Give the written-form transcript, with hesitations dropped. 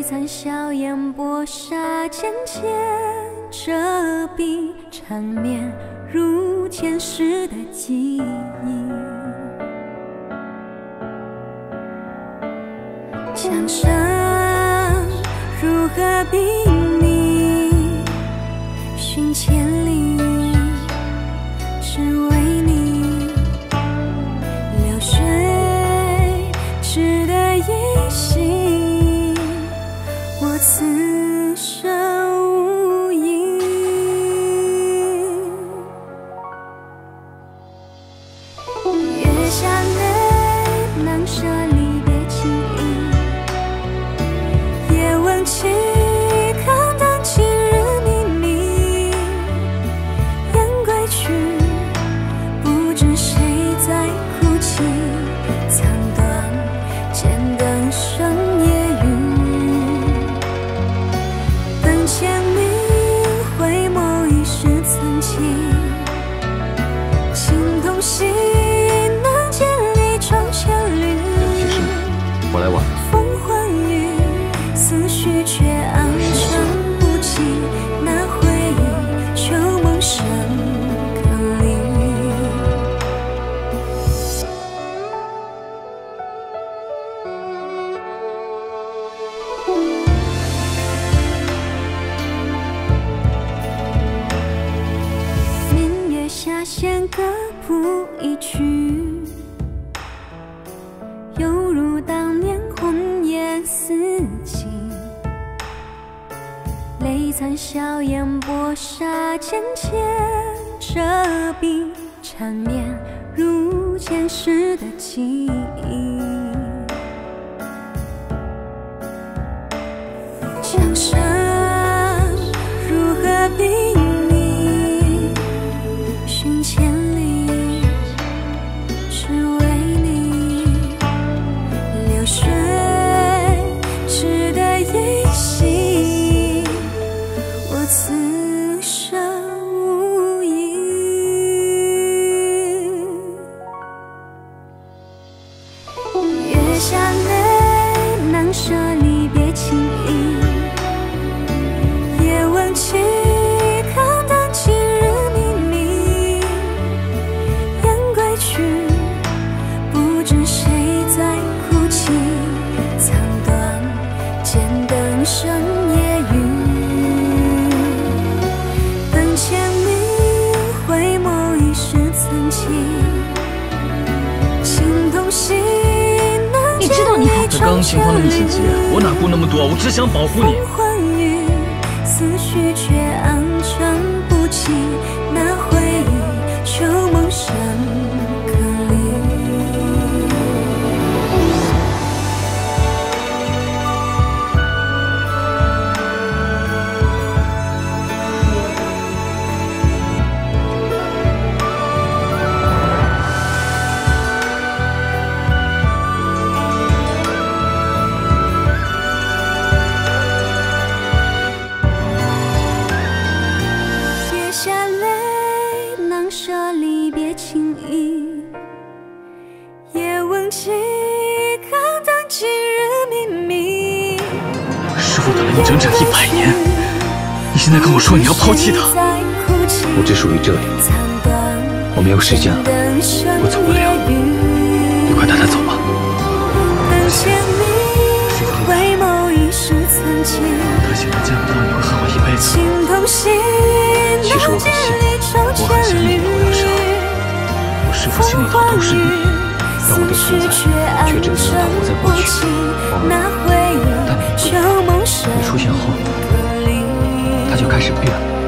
残笑颜薄纱渐渐遮蔽缠绵如前世的记忆。枪声如何比拟？寻千里，只为你。流水值得一息，我此生无意。月下泪，难舍离别情意。夜问起，看淡今日秘密。雁归去，不知谁在哭泣。残断剑灯深夜雨，等千里回眸已是曾经。情同心，能见一场千里。 其实我来晚了。 风唤雨，思绪却暗沉不起。那回忆，旧梦深刻里。明月下弦，歌谱一曲，犹如当年红颜似锦。泪残笑颜薄纱渐渐遮蔽缠绵如前世的记忆。枪声如何比拟？寻千里，只为你。流水值得一息，我此生无意。月下泪，难舍离别情意。夜问起，看淡今日秘密。雁归去，不知谁在哭泣。残断剑灯深夜雨，等千里回眸已是曾经。情同心，能见一这刚刚场情况那么紧急， 千里。 我哪顾那么多？我只想保护你。 风唤雨，思绪却暗沉不起。那回忆，旧梦深刻里。月下泪，难舍离别情意。夜问起，看淡今日秘密。 师傅等了你整整100年，你现在跟我说你要抛弃他？ 我只属于这里，我没有时间了，我走不了，你快带他走吧。 等千里回眸已是曾经。 他现在见不到你会恨我一辈子。 情同心， 其实我很幸福， 我很想你的，我要杀。我师傅心里头都是你， 但我的存在却只能让他活在过去。但你不，你出现后，他就开始变了。